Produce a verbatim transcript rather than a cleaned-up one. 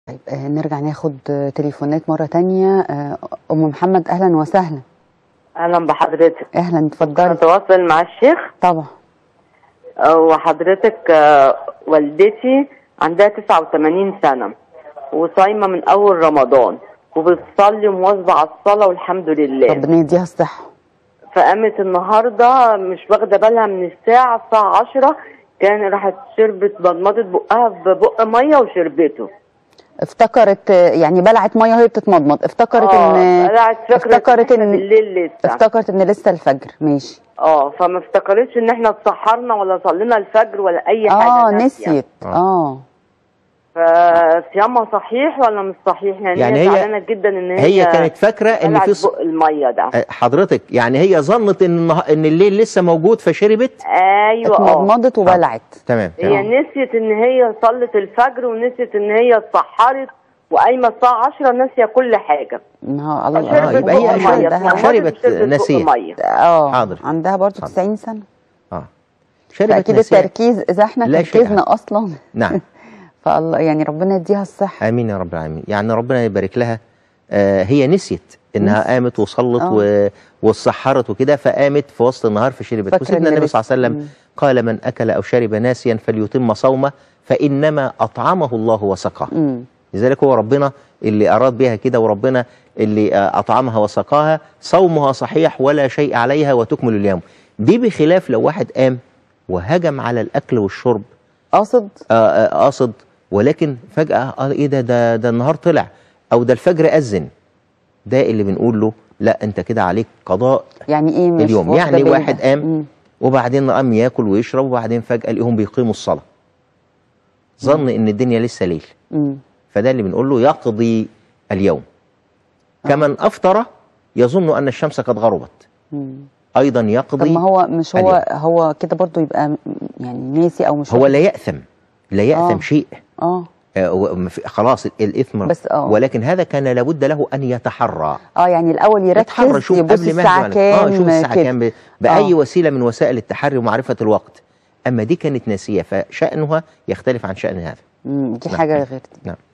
طيب آه نرجع ناخد تليفونات مرة تانية. آه أم محمد أهلا وسهلا. أهلا بحضرتك. أهلا اتفضلي. أتواصل مع الشيخ؟ طبعا. وحضرتك والدتي عندها تسعة وثمانين سنة وصايمة من أول رمضان وبتصلي ومواظبة على الصلاة والحمد لله. ربنا يديها الصحة. فقامت النهارده مش واخدة بالها من الساعة الساعة عشرة كان راحت شربت مضمضت بقها ببق مية وشربته. افتكرت يعني بلعت ميه وهي بتتمضمض، افتكرت آه ان بلعت افتكرت ان بالليل لسه افتكرت ان لسه الفجر. ماشي. اه فما افتكرتش ان احنا اتسحرنا ولا صلينا الفجر ولا اي آه حاجه. اه نسيت. اه فصيامها صحيح ولا مش صحيح؟ يعني, يعني هي زعلانه جدا ان هي هي كانت فاكره ان في بق الميه ده. حضرتك يعني هي ظنت ان ان الليل لسه موجود فشربت. ايوه اه اتمضمضت وبلعت. تمام. هي نسيت ان هي صلت الفجر ونسيت ان هي اتسحرت وقايمه الساعه عشرة ناسيه كل حاجه. اه الله. اه يبقى هي عندها شربت ناسيه. اه حاضر. عندها برضه تسعين سنه. اه شربت اكيد التركيز اذا احنا تركيزنا اصلا. نعم. فالله يعني ربنا يديها الصحه. امين يا رب العالمين. يعني ربنا يبارك لها. آه هي نسيت انها نسيت. قامت وصلت و... واتسحرت وكده، فقامت في وسط النهار فشربت. وسيدنا النبي صلى الله عليه وسلم قال من اكل او شرب ناسيا فليتم صومه فانما اطعمه الله وسقاه. لذلك هو ربنا اللي اراد بها كده، وربنا اللي اطعمها وسقاها. صومها صحيح ولا شيء عليها وتكمل اليوم. دي بخلاف لو واحد قام وهجم على الاكل والشرب قاصد قاصد ولكن فجأة قال ايه ده ده ده النهار طلع او ده الفجر أذن. ده اللي بنقول له لا انت كده عليك قضاء. يعني ايه مش اليوم؟ يعني واحد قام وبعدين قام ياكل ويشرب وبعدين فجأة لقيهم بيقيموا الصلاة، ظن ان الدنيا لسه ليل. مم. فده اللي بنقول له يقضي اليوم. آه. كمن افطر يظن ان الشمس قد غربت. مم. ايضا يقضي. طب ما هو مش هو اليوم. هو كده برضو يبقى يعني ناسي او مش هو لا يأثم لا يأثم آه. شيء. اه آه خلاص الاثم بس اه ولكن هذا كان لابد له ان يتحرى. اه يعني الاول يركز يبص الساعه كام. اه شوف الساعه كام باي آه. وسيله من وسائل التحري ومعرفه الوقت. اما دي كانت ناسيه فشأنها يختلف عن شأن هذا. امم دي حاجه غير دي. نعم.